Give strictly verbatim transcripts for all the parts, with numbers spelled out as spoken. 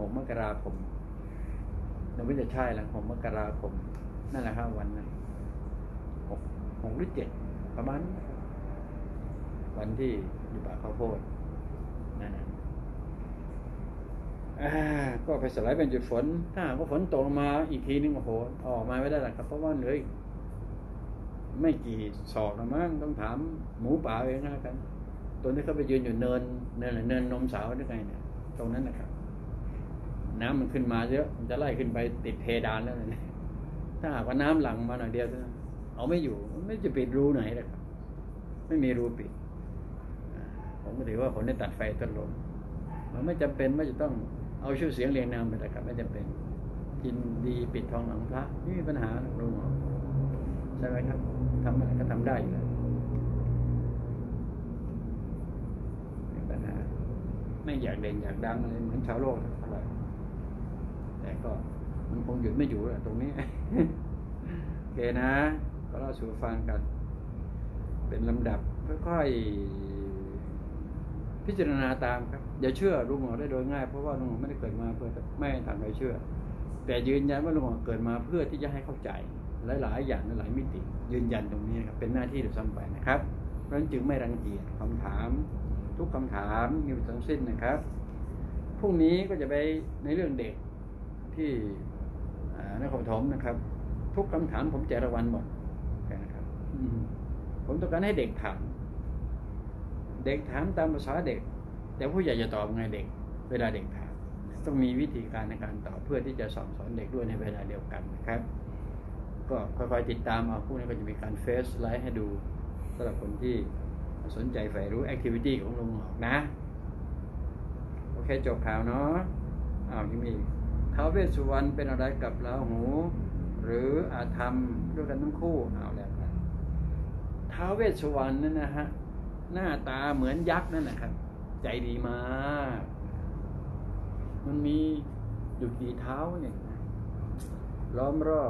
กมกราคมเราไม่จะใช่หลังหกมกราคมนั่นแหละครับวันนั้นหกหกหรือเจ็ดประมาณวันที่อยู่ป่าข้าวโพดนั่นนะก็ไปสลายเป็นจุดฝนถ้าหากว่าฝนตกมาอีกทีนึงโอ้โหออกมาไม่ได้หรอกครับเพราะว่าเหลือไม่กี่ศอกนะมั้งต้องถามหมูป่าเองนะกันตัวนี้เขาไปยืนอยู่เนินเนินเนินนมสาวได้ไงเนี่ยตรงนั้นนะครับน้ำมันขึ้นมาเยอะมันจะไล่ขึ้นไปติดเพดานแล้วเนี่ยถ้าหากว่าน้ำหลั่งมาหน่อยเดียวเอาไม่อยู่ไม่จะปิดรูไหนเลยครับไม่มีรูปิดผมก็ถือว่าผมได้ตัดไฟต้นลมมันไม่จำเป็นไม่จะต้องเอาชื่อเสียงเรียงนามไปแต่ครับไม่จำเป็นกินดีปิดทองหลังพระไม่มีปัญหาลุงใช่ไหมครับทำอะไรก็ทำได้อยู่แล้วไม่มีปัญหาไม่อยากเด่นอยากดังอะไรเหมือนชาวโลกเท่าไหร่แต่ก็มันคงหยุดไม่อยู่แหละตรงนี้โอเคนะก็เล่าสู่ฟังกันเป็นลำดับค่อยๆพิจารณาตามครับอย่าเชื่อลุงหมอได้โดยง่ายเพราะว่าลุงหมอไม่ได้เกิดมาเพื่อไม่ทำให้เชื่อแต่ยืนยันว่าลุงหมอเกิดมาเพื่อที่จะให้เข้าใจหลายๆอย่างหลายมิติยืนยันตรงนี้นะครับเป็นหน้าที่โดยซ้ำไปนะครับเพราะฉะนั้นจึงไม่รังเกียจคำถามทุกคำถามมีทั้งสิ้นนะครับพรุ่งนี้ก็จะไปในเรื่องเด็กที่นครปฐมนะครับทุกคำถามผมแจกรางวัลหมดนะครับผมต้องการให้เด็กถามเด็กถามตามภาษาเด็กแต่ผู้ใหญ่จะตอบไงเด็กเวลาเด็กถามต้องมีวิธีการในการตอบเพื่อที่จะสอนสอนเด็กด้วยในเวลาเดียวกันนะครับก็ค่อยๆติดตามเอาพวกนี้ก็จะมีการเฟซไลฟ์ให้ดูสำหรับคนที่สนใจใฝ่รู้แอคทิวิตี้ของลุงหอกนะโอเคจบข่าวเนาะอ้าวยังมีท้าวเวสสุวรรณเป็นอะไรกับราหูหรืออาธรรมด้วยกันทั้งคู่เอาแล้วกันท้าวเวสสุวรรณนั่นนะฮะหน้าตาเหมือนยักษ์นั่นนะครับใจดีมากมันมีอยู่กี่เท้าเนี่ยล้อมรอบ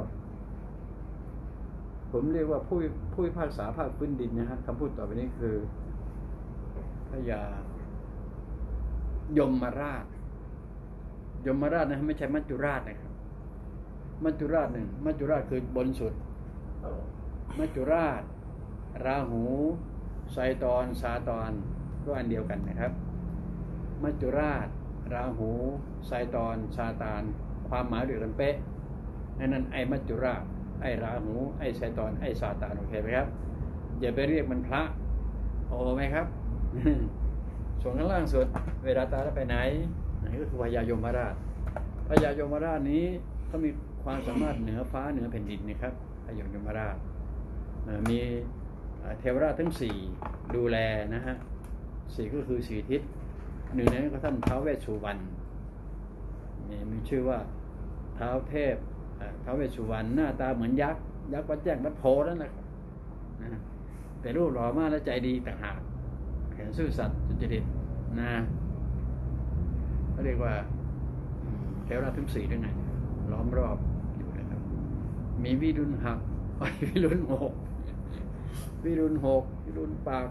ผมเรียกว่าผู้ผู้พิพากษาภาคพื้นดินนะฮะคำพูดต่อไปนี้คือพญายมราชยมราชนะไม่ใช่มัจจุราชนะครับมัจจุราชหนึ่งมัจจุราชคือบนสุดมัจจุราชราหูไซตอนซาตอนก็อันเดียวกันนะครับมัจจุราชราหูไซตอนซาตานความหมายเดียวกันเป๊ะนั่นไอ้มัจจุราชไอ้ราหูไอ้ไซตอนไอ้ซาตานโอเคไหมครับอย่าไปเรียกมันพระโอ้ไหมครับ ส่วนข้างล่างสุดเวลาตายแล้วไปไหนนี่ก็คือพญายมราชพญายมราชนี้เขามีความสามารถเหนือฟ้าเหนือแผ่นดินนะครับพญายมราชมีเทวราชทั้งสี่ดูแลนะฮะสี่ก็คือสี่ทิศหนึ่งในนั้นก็ท่านท้าวเวสสุวรรณมีชื่อว่าท้าวเทพท้าวเวสสุวรรณหน้าตาเหมือนยักษ์ยักษ์วัดแจ้งวัดโพนั่นแหละนะแต่รูปหล่อมากและใจดีต่างหากแขนซื่อสัตย์สุจริตนะเขาเรียกว่าเทวราชทั้งสี่ด้วยไงล้อมรอบอยู่นะครับมีวิรุณหักวิรุณหกวิรุณหกวิรุณปาก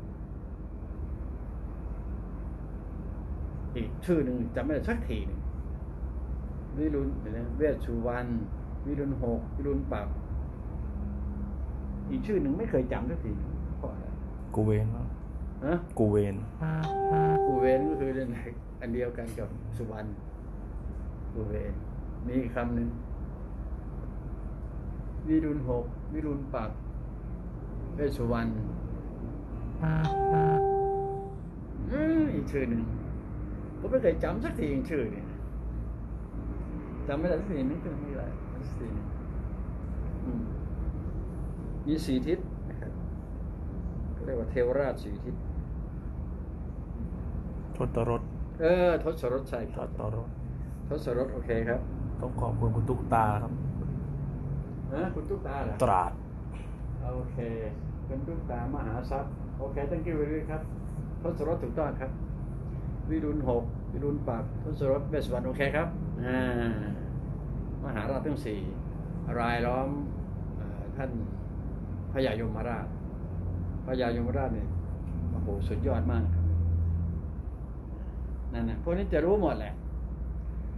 อีกชื่อหนึ่งจำไม่ได้สักทีหนึ่งวิรุณเวชสุวรรณวิรุณหกวิรุณปากอีกชื่อหนึ่งไม่เคยจำสักทีเพราะอะไรกูเวนฮะกูเวนกูเวนก็คือเรื่องอันเดียวกันกับสุวรรณกูเวนมีอีกคำหนึ่งวิรุณหกวิรุณปากเวชสุวรรณอีกชื่อหนึ่งผมไม่เคยจำสักทีอีกชื่อเนี่ยจำไม่ได้สักทีนึกถึงไม่ได้สักทีมีสี่ทิศนะครับเรียกว่าเทวราชสี่ทิศทศรถเออทศรถใช่ทศรถทศรถโอเคครับต้องขอบคุณคุณตุ๊กตาครับนะคุณตุ๊กตาเหรอตราดโอเคคุณตุ๊กตามหาทรัพย์โอเค thank you very much ครับทศรถถูกต้องครับวิรุณหกวิรุณปากทศรถเวสสุวรรณโอเคครับอ่ามหาราชทั้งสี่รายล้อมท่านพญายมราชพญายมราชเนี่ยโอ้โหสุดยอดมากครับนั่นนะพวกนี้จะรู้หมดแหละ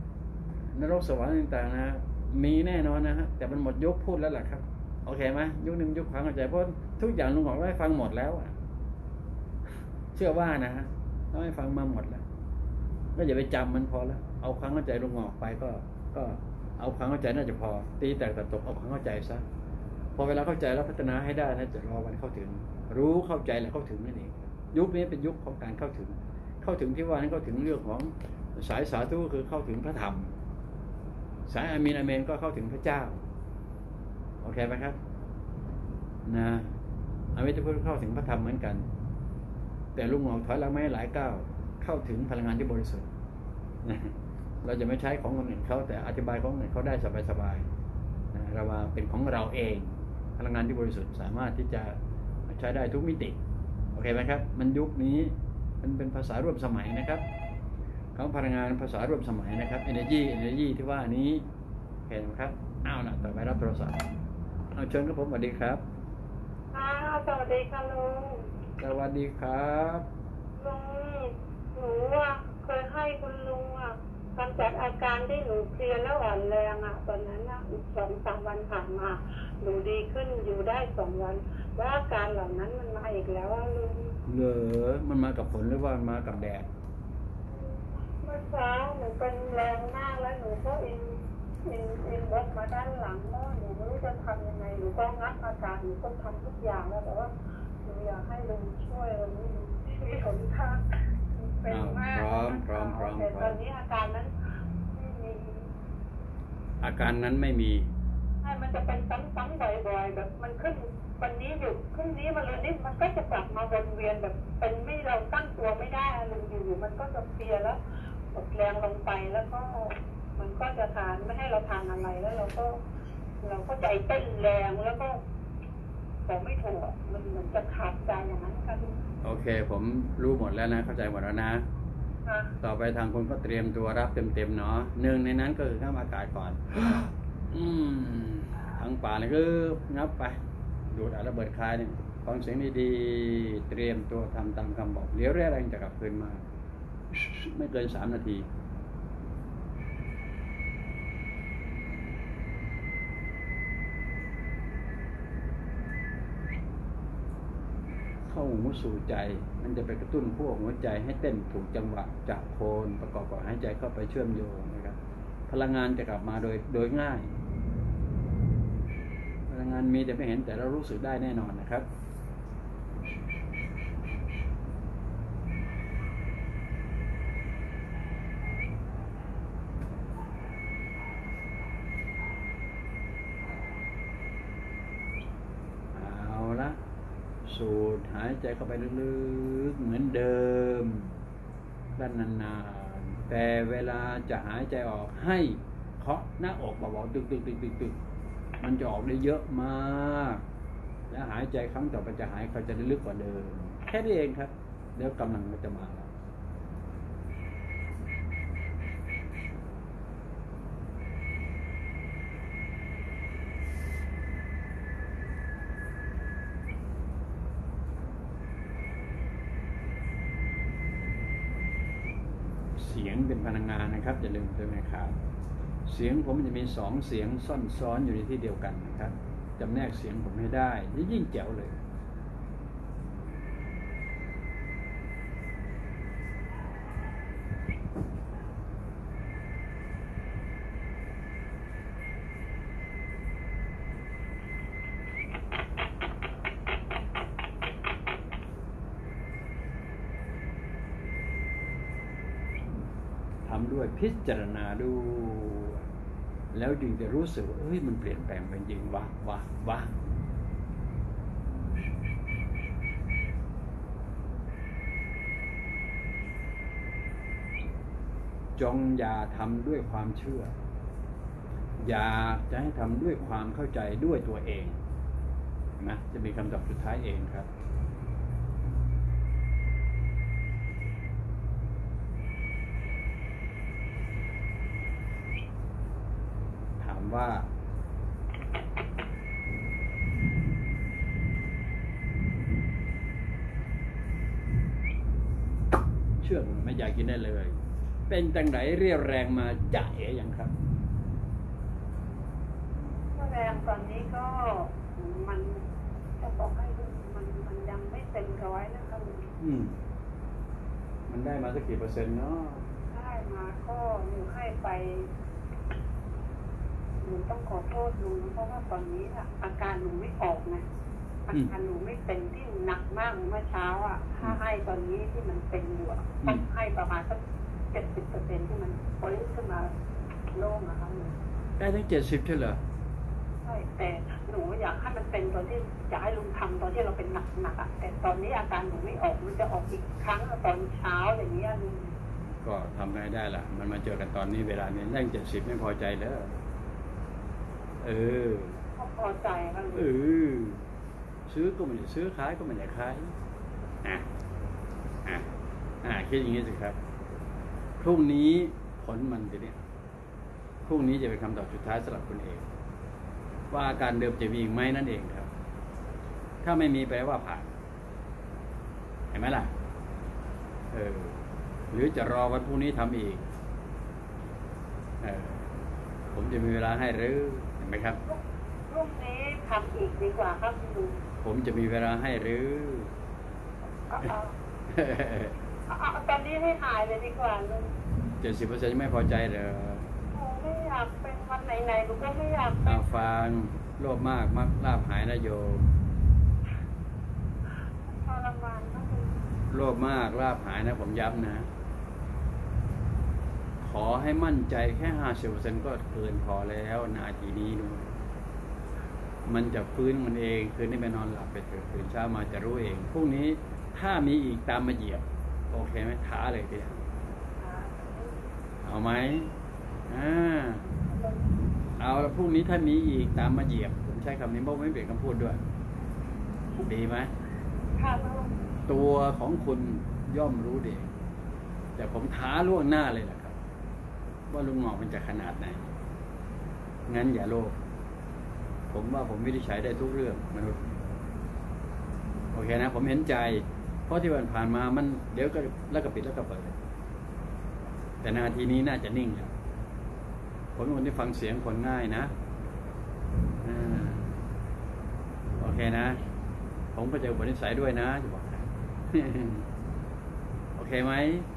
นรกสวรรค์ต่างๆนะมีแน่นอนนะฮะแต่มันหมดยุคพูดแล้วแหละครับโอเคไหมยุคหนึ่งยุคความเข้าใจเพราะทุกอย่างลุงบอกได้ฟังหมดแล้วอะเชื่อว่านะฮะต้องให้ฟังมาหมดแล้วก็อย่าไปจำมันพอแล้วเอาความเข้าใจลุงออกไปก็ก็เอาความเข้าใจน่าจะพอตีแตกตัดตกเอาความเข้าใจซะพอเวลาเข้าใจแล้วพัฒนาให้ได้นะจะรอวันเข้าถึงรู้เข้าใจแล้วเข้าถึงนั่นเองยุคนี้เป็นยุคของการเข้าถึงเข้าถึงที่ว่านั้นเข้าถึงเรื่องของสายสาธุคือเข้าถึงพระธรรมสายอามีนอาเมนก็เข้าถึงพระเจ้าโอเคไหมครับนะอามิตรพุทธเข้าถึงพระธรรมเหมือนกันแต่ลุงหงอกถอยหลังไม่หลายก้าวเข้าถึงพลังงานที่บริสุทธิ์เราจะไม่ใช้ของคนอื่นเขาแต่อธิบายของคนอื่นเขาได้สบายๆนะเราว่าเป็นของเราเองพลังงานที่บริสุทธิ์สามารถที่จะใช้ได้ทุกมิติโอเคไหมครับมันยุคนี้มันเป็นภาษาร่วมสมัยนะครับของพลังงานภาษาร่วมสมัยนะครับ energy energy ที่ว่านี้เห็นไหมครับอ้าวนะต่อไปรับโทรศัพท์เอาเชิญครับผมสวัสดีครับค่ะสวัสดีค่ะลุงสวัสดีครับลุงหนูอ่ะเคยให้คุณลุงอ่ะกำจัดอาการที่หนูเพลียแล้วอ่อนแรงอ่ะตอนนั้นอ่ะสองสามวันผ่านมาหนูดีขึ้นอยู่ได้สองวันแล้วอาการเหล่านั้นมันมาอีกแล้วลุงเหรอมันมากับฝนหรือว่ามากับแดดเมื่อเช้าหนูเป็นแรงมากแล้วหนูก็อินอินอินรถมาด้านหลังแล้วหนูไม่รู้จะทำยังไงหนูก็งัดอาการหนูก็ทำทุกอย่างแล้วแต่ว่าหนูอยากให้ลุงช่วยลุงช่วยผมทางเป็นมากพร้อมพร้อมพร้อมแต่ตอนนี้อาการนั้นไม่มีอาการนั้นไม่มีใช่มันจะเป็นซ้ำๆบ่อยๆแบบมันขึ้นวันนี้หยุดขึ้นนี้มาเลยนี่มันก็จะกลับมาวนเวียนแบบเป็นไม่เราตั้งตัวไม่ได้ลุงอยู่ๆมันก็จะเพลียแล้วหมดแรงลงไปแล้วก็มันก็จะทานไม่ให้เราทานอะไรแล้วเราก็เราก็ใจเต้นแรงแล้วก็บอกไม่ถูกมันเหมือนจะขาดใจอย่างนั้นค่ะโอเคผมรู้หมดแล้วนะเข้าใจหมดแล้วนะต่อไปทางคนก็เตรียมตัวรับเต็มๆเนาะหนึ่งในนั้นก็คือข้ามอากาศก่อนอืมทางป่าเลยก็งับไปดูดระเบิดคลายเนี่ยฟังเสียงดีๆเตรียมตัวทำตามคำบอกเลี้ยวแรงจะกลับคืนมาไม่เกินสามนาทีเข้าหูสู่ใจมันจะไปกระตุ้นพวกหัวใจให้เต้นถูกจังหวะจากโคนประกอบกับหายใจเข้าไปเชื่อมโยงนะครับพลังงานจะกลับมาโดยโดยง่ายพลังงานมีแต่ไม่เห็นแต่เรารู้สึกได้แน่นอนนะครับเอาละสูดหายใจเข้าไปลึกๆเหมือนเดิมด้านนานๆแต่เวลาจะหายใจออกให้เคาะหน้าอกเบาๆตึกๆๆๆมันจะออกได้เยอะมากและหายใจครั้งต่อไปจะหายเขาจะลึกกว่าเดิมแค่นี้เองครับเดี๋ยวกำลังมันจะมาเสียงเป็นพลังงานนะครับอย่าลืมด้วยนะครับเสียงผมจะมีสองเสียงซ่อนซ้อนอยู่ในที่เดียวกันนะครับจำแนกเสียงผมให้ได้ยิ่งแจ๋วเลยทำด้วยพิจารณาดูแล้วจึงจะรู้สึกว่าเอ้ยมันเปลี่ยนแปลงไปจริงวะวะวะจงอย่าทำด้วยความเชื่ออย่าจะให้ทำด้วยความเข้าใจด้วยตัวเองนะจะมีคำตอบสุดท้ายเองครับว่าเชือกไม่อยากกินได้เลยเป็นจังไหนเรียวแรงมาจะเอ๋อย่างครับแรงตอนนี้ก็มันจะบอกให้มันมันยังไม่เต็มร้อยนะคะลุงอืมมันได้มาสักกี่เปอร์เซ็นต์เนาะได้มาก็หนูให้ไปหนูต้องขอโทษลุงเพราะว่าตอนนี้อะอาการหนูไม่ออกไงอาการหนูไม่เป็นที่หนักมากเมื่อเช้าอ่ะถ้าให้ตอนนี้ที่มันเป็นอยู่ต้องให้ประมาณสักเจ็ดสิบเปอร์เซ็นต์ที่มันปลิ้นขึ้นมาโล่งอะค่ะลุงได้ทั้งเจ็ดสิบใช่เหรอใช่แต่หนูอยากให้มันเป็นตอนที่อยากให้ลุงทำตอนที่เราเป็นหนักหนักอ่ะแต่ตอนนี้อาการหนูไม่ออกมันจะออกอีกครั้งตอนเช้าอย่างนี้ลุงก็ทำไงได้ล่ะมันมาเจอกันตอนนี้เวลานี้นั่งเจ็ดสิบไม่พอใจแล้วเออพอใจครับเออซื้อก็ไม่ได้ซื้อขายก็ไม่ได้ขายอ่ะอ่ะอ่ะคิดอย่างนี้สิครับพรุ่งนี้ผลมันจะเนี่ยพรุ่งนี้จะเป็นคำตอบสุดท้ายสำหรับคุณเองว่าอาการเดิมจะมีอีกไหมนั่นเองครับถ้าไม่มีแปลว่าผ่านเห็นไหมล่ะเออหรือจะรอวันพรุ่งนี้ทำอีกเออผมจะมีเวลาให้หรือเห็นไหมครับพรุ่งนี้ทำอีกดีกว่าครับลุงผมจะมีเวลาให้หรือตอนนี้ให้หายเลยดีกว่าลุงเจ็ดสิบเปอร์เซ็นต์ไม่พอใจเหรอไม่อยากเป็นวันไหนๆลุงก็ไม่อยากเป็นฟังโลภมากมักลาภหายนะโยมทรมานนะโลภมากลาภหายนะผมย้ำนะขอให้มั่นใจแค่ห้าสิบเปอร์เซ็นต์ก็เกินพอแล้วนาทีนี้ดูมันจะฟื้นมันเองคืนนี้ไปนอนหลับไปเถอะตื่นเช้ามาจะรู้เองพรุ่งนี้ถ้ามีอีกตามมาเหยียบโอเคไหมท้าเลยทีเดียวเอาไหมอ่าเอาแล้วพรุ่งนี้ถ้ามีอีกตามมาเหยียบผมใช้คำนี้เพราะไม่เปลี่ยนคำพูดด้วยดีไหมตัวของคุณย่อมรู้ดีแต่ผมท้าล่วงหน้าเลยแหละครับว่าลุงหงอกมันจะขนาดไหนงั้นอย่าโลภผมว่าผมวินิจฉัยได้ทุกเรื่องมนุษย์โอเคนะผมเห็นใจเพราะที่ผ่านมามันเดี๋ยวก็แล้วก็ปิดแล้วก็เปิดแต่นาทีนี้น่าจะนิ่งครับผมเป็นคนที่ฟังเสียงคนง่ายนะโอเคนะผมก็เจอบทนิสัยด้วยนะจะบอกโอเคไหม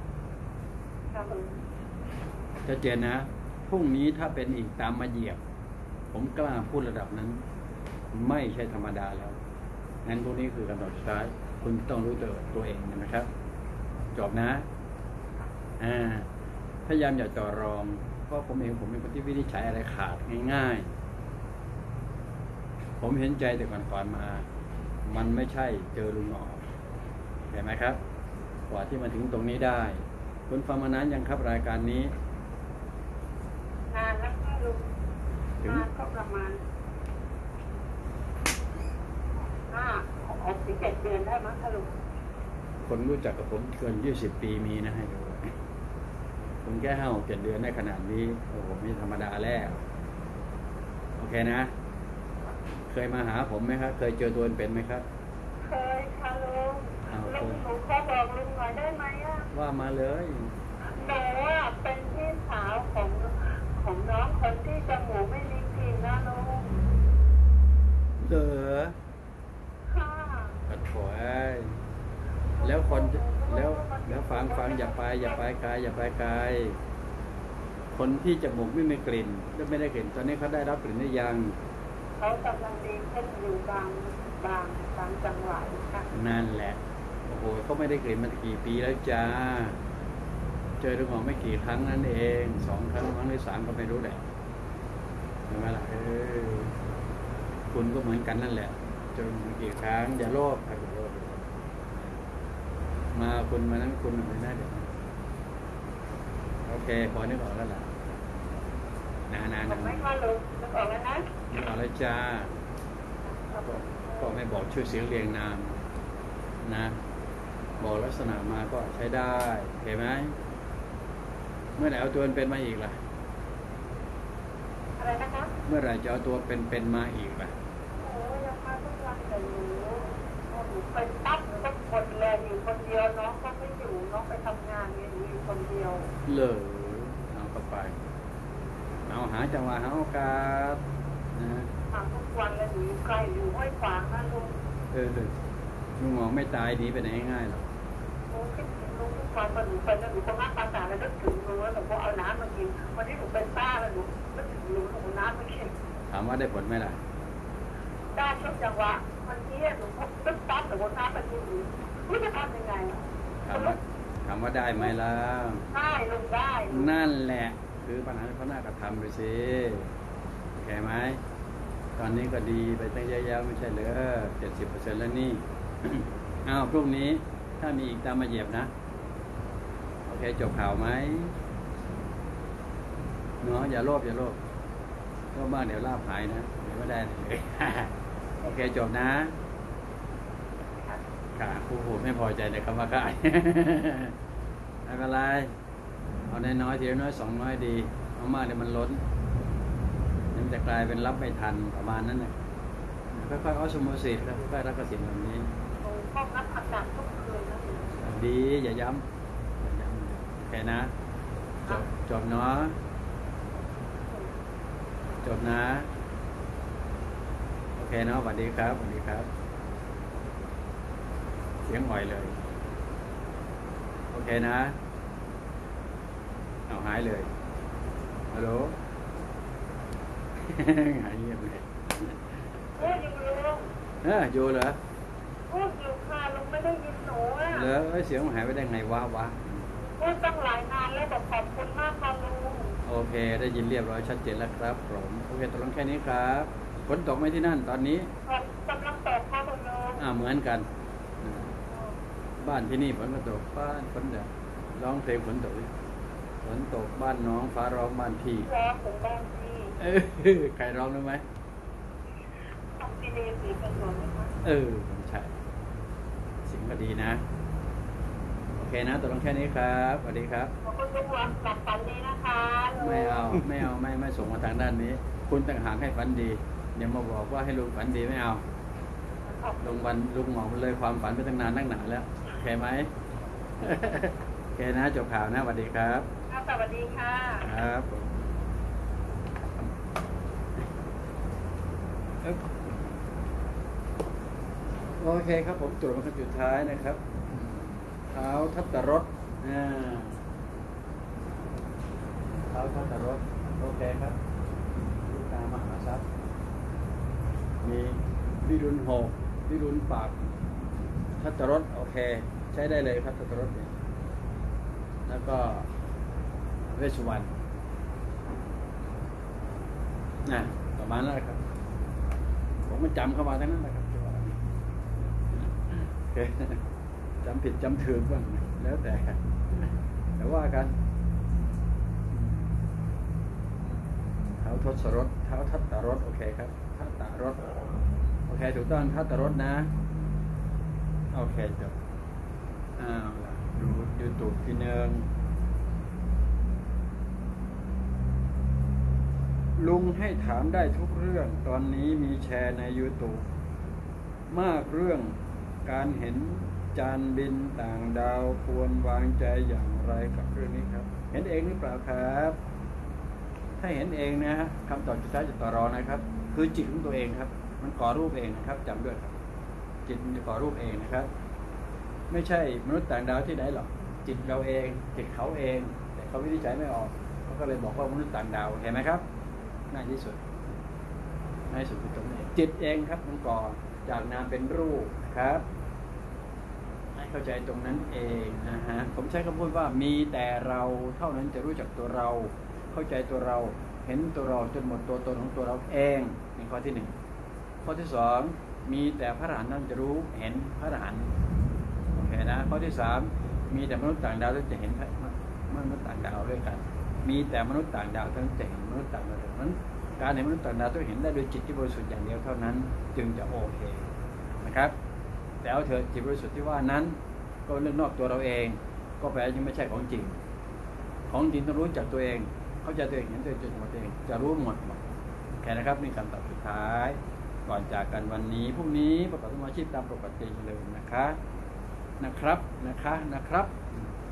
ชัดเจนนะพรุ่งนี้ถ้าเป็นอีกตามมาเหยียบผมกล้าพูดระดับนั้นไม่ใช่ธรรมดาแล้วงั้นพวกนี้คือคำตอบสุดท้ายคุณต้องรู้ตัวตัวเองนะครับจบนะอ่าพยายามอย่าต่อรองเพราะผมเองผมเป็นคนที่วินิจฉัยอะไรขาดง่ายๆผมเห็นใจแต่ก่อนๆมามันไม่ใช่เจอลุงหงอกเห็นไหมครับกว่าที่มาถึงตรงนี้ได้คุณฟังมานานยังครับรายการนี้นานแล้วค่ะลุงนานก็ประมาณห้าหกถึงเจ็ดเดือนได้มั้งค่ะลุงคนรู้จักกับผมเกินยี่สิบปีมีนะให้ดูผมแค่ห้าหกเจ็ดเดือนได้ขนาดนี้โอ้โหไม่ธรรมดาแล้วโอเคนะเคยมาหาผมไหมครับเคยเจอตัวเป็นไหมครับเคยค่ะลุงลุงหนูขอบอกลุงหน่อยได้ไหมอ่ะว่ามาเลยหนูว่าเป็นพี่สาวของของน้องคนที่จมูกไม่มีกลิ่นนะลุงเด้อค่ะปัดถอยแล้วคนแล้วแล้วฟังฟังอย่าไปอย่าไปไกลอย่าไปไกลคนที่จมูกไม่มีกลิ่นและไม่ได้กลิ่นตอนนี้เขาได้รับกลิ่นหรือยังเขากำลังดีขึ้นอยู่บางบางบางจังหวัดค่ะนั่นแหละโอ้โหเขาไม่ได้กลิ่นมากี่ปีแล้วจ้าเจอลุงหงอกไม่กี่ครั้งนั่นเองสองครั้งครั้งที่สามก็ไม่รู้แหละเห็นไหมล่ะเออคุณก็เหมือนกันนั่นแหละเจอมากี่ครั้งอย่าโลภอย่าโลภมาคุณมานั้นคุณไม่น่าเดี๋ยวโอเคพอนึกออกแล้วล่ะนานๆนะไม่ว่าลุงนึกออกแล้วนะนึกออกแล้วจ้าก็ไม่บอกชื่อเสียงเรียงนามนะบอกลักษณะมาก็ใช้ได้เห็นไหมเมื่อไหร่เอาตัวเป็นมาอีกล่ะอะไรนะคะเมื่อไหร่จะเอาตัวเป็นเป็นมาอีกล่ะโอ้ยังมาทุกวันแต่หนูหนูไปตัดหนูก็คนแรงอยู่คนเดียวน้องก็ไม่อยู่น้องไปทำงานอย่างนี้คนเดียวเลยเอาเข้าไปเอาหาจังหวะหาโอกาสนะทำทุกวันเลยหนูใกล้อยู่ห้วยขวางนะลุงเออลุงมองไม่ตายดีไปไหนง่ายหรอกลุงคิดถึงลุงทุกวันวันหนูเป็นแล้วหนูก็มาตาตาแล้วนึกถึงลุงแล้วหนูก็เอาน้ำมากินวันนี้หนูเป็นป้าแล้วหนูนึกถึงลุงหนูเอาน้ำมากินถามว่าได้ผลไหมล่ะได้ช่วงจังหวะวันนี้หนูตึ๊บปั๊บหนูน้ำมากินหนูไม่จะทำยังไงถามว่าถามว่าได้ไหมล่ะได้ลงได้นั่นแหละคือปัญหาเขาหน้ากระทำไปสิแก่ไหมตอนนี้ก็ดีไปตั้งเยอะๆไม่ใช่เหลือเจ็ดสิบเปอร์เซ็นต์แล้วนี่ อ้าวพรุ่งนี้ถ้ามีอีกตามมาเหยียบนะโอเคจบข่าวไหมเนาะอย่าโลภอย่าโลภโลภมากเดี๋ยวลาภหายนะเดี๋ยวไม่ได้เลยโอเคจบนะค่ะผู้หูไม่พอใจในคำว่าข่ายไม่เป็นไรเอาน้อยๆทีละน้อยสองน้อยดีเอามากเดี๋ยวมันล้นมันจะกลายเป็นรับไม่ทันประมาณนั้นนะค่อยๆเอาสมุสิตแล้วค่อยๆรักสิ่งแบบนี้ห้องรับอากาศทุกคืนนะดีอย่าย้ำอย่าย้ำโอเคนะจบจบเนาะจบนะโอเคเนาะสวัสดีครับสวัสดีครับเสียงอ่อยเลยโอเคนะเอาหายเลยฮัลโหลหายเงียบเลยโอ้ยอยู่ลุงเอออยู่เหรอโอ้ยอยู่ค่ะลุงไม่ได้ยินหนูอ่ะเหรอเสียงหายไปได้ไงวะวะโอ้ยตั้งหลายงานแล้วบอกขอบคุณมากค่ะลุงโอเคได้ยินเรียบร้อยชัดเจนแล้วครับผมโอเคตกลงแค่นี้ครับฝนตกไหมที่นั่นตอนนี้กำลังตกค่ะคุณลุงอ่าเหมือนกันบ้านที่นี่ฝนก็ตกบ้านฝนเดือดร้องเพลงฝนตกฝนตกบ้านน้องฟ้าร้องบ้านพี่ร้องถึงบ้านพี่เออใครร้องรู้ไหมทำซีดีสีเป็นหลวงไหมคะเออใช่เสียงก็ดีนะโอเคนะตกลงแค่นี้ครับสวัสดีครับขอบคุณทุกวันหลับฝันดีนะคะไม่เอาไม่เอาไม่ไม่ส่งมาทางด้านนี้คุณต่างหากให้ฝันดีอย่ามาบอกว่าให้ลุงฝันดีไม่เอาลุงวันลุงหมองเลยความฝันไปตั้งนานตั้งนานแล้วโอเคไหมโอเคนะจบข่าวนะสวัสดีครับสวัสดีค่ะครับโอเคครับผมตรวจมาขั้นสุดท้ายนะครับเท้าทัตตรสอ่าเท้าทัตตรสโอเคครับลูกตามหาทรัพย์มีวิรุณหกวิรุณปากทัตตรสโอเคใช้ได้เลยครับทัตตรสเนี่ยแล้วก็เวชสุวรรณนะประมาณนั้นครับผมมันจำเข้ามาทั้งนั้นแหละครับจำผิดจำถูกบ้างแล้วแต่แต่ว่ากันเท้าทศรสเท้าทัตตรสโอเคครับทัตตรสโอเคถูกต้องทัตตรสนะโอเคจบอ้าวดูยูทูบทีนึงลุงให้ถามได้ทุกเรื่องตอนนี้มีแชร์ใน YouTube มากเรื่องการเห็นจานบินต่างดาวควรวางใจอย่างไรกับเรื่องนี้ครับเห็นเองหรือเปล่าครับถ้าเห็นเองนะฮะคำตอบสุดท้ายจะต่อรองนะครับคือจิตของตัวเองครับมันก่อรูปเองนะครับจำด้วยครับจิตมันจะก่อรูปเองนะครับไม่ใช่มนุษย์ต่างดาวที่ไหนหรอกจิตเราเองจิตเขาเองแต่เขาวินิจฉัยไม่ออกเขาก็เลยบอกว่ามนุษย์ต่างดาวเห็นไหมครับง่ายที่สุดง่ายสุดคือตรงนี้จิตเองครับมันก่อจากนามเป็นรูปนะครับให้เข้าใจตรงนั้นเองนะฮะผมใช้คำพูดว่ามีแต่เราเท่านั้นจะรู้จักตัวเราเข้าใจตัวเราเห็นตัวเราจนหมดตัวตนของตัวเราเองนี่ข้อที่หนึ่งข้อที่สองมีแต่พระอรหันต์นั้นจะรู้เห็นพระอรหันต์โอเคนะข้อที่สามมีแต่มนุษย์ต่างดาวที่จะเห็นมนุษย์ต่างดาวด้วยกันมีแต่มนุษย์ต่างดาวที่จะเห็นมนุษย์ต่างดาวนั้นการเห็นมนุษย์ต่างดาวต้องเห็นได้โดยจิตที่บริสุทธิ์อย่างเดียวเท่านั้นจึงจะโอเคนะครับแต่เอาเถอะจิตบริสุทธิ์ที่ว่านั้นก็เรื่องนอกตัวเราเองก็แปลยังไม่ใช่ของจริงของจริงต้องรู้จักตัวเองเข้าใจตัวเองเห็นตัวเองจนหมดตัวเองจะรู้หมดหมดแค่นะครับนี่คำตอบสุดท้ายก่อนจากกันวันนี้พรุ่งนี้ประกอบอาชีพตามปกติเลยนะคะนะครับนะคะนะครับ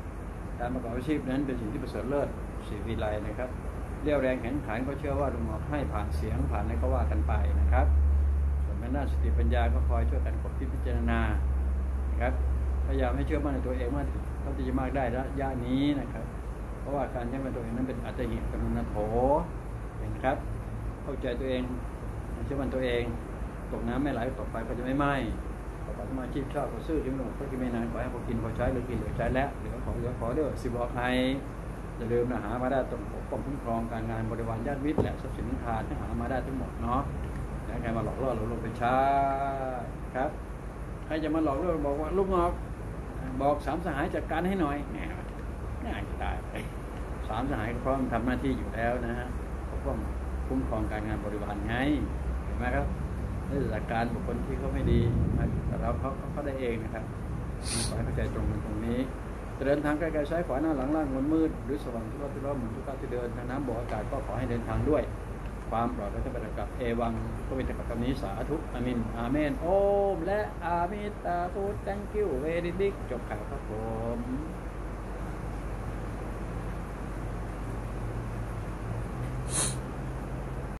การประกอบอาชีพนั้นเป็นสิ่งที่ประเสริฐเลิศศิวิไลนะครับเรี่ยวแรงแข็งขันก็เชื่อว่าลุงหมอกให้ผ่านเสียงผ่านอะไรก็ว่ากันไปนะครับส่วนแม่ด้านสติปัญญาก็คอยช่วยกันกดคิดพิจารณานะครับพยายามให้เชื่อมั่นในตัวเองว่าเขาจะมากได้ระยะนี้นะครับเพราะว่าการใช้มันตัวเองนั้นเป็นอัตถิกรุณโถเห็นครับเข้าใจตัวเองเชื่อมั่นตัวเองตกน้ำไม่ไหลตกไปก็จะไม่ไหม้ต่อไปสมาชีพชอบก็ซื้อทิ้งลงก็กินไม่นานขอให้พอกินพอใช้หรือกินเหลือใช้แล้วเหลือขอเหลือขอเด้อสิบอกให้อย่าลืมนะหามาได้ต้องปกป้องคุ้มครองการงานบริวารญาติมิตรและทรัพย์สินทานให้หามาได้ทั้งหมดเนาะอย่าใครมาหลอกล่อเราลงไปช้าครับใครจะมาหลอกล่อบอกว่าลูกงอกบอกสามสหายจัดการให้หน่อยแหมง่ายจะตายไปสามสหายก็พร้อมทำหน้าที่อยู่แล้วนะฮะปกป้องคุ้มครองการงานบริวารไงเห็นไหมครับนี่จัดการบุคคลที่เขาไม่ดีแต่เราเขาเขาได้เองนะครับขอให้เข้าใจตรงกันตรงนี้เดินทางไกลๆซ้ายขวาหน้าหลังล่างบนมืดหรือสว่างทุกรอบทุกรอบเหมือนทุกการที่เดินทางน้ำบ่ออากาศก็ขอให้เดินทางด้วยความปลอดภัยทั้งประกับเอวังก็มีแต่กับคำนี้สาธุอามินอาเมนโอมและอามิตาตู thank you very big จบข่าวครับผม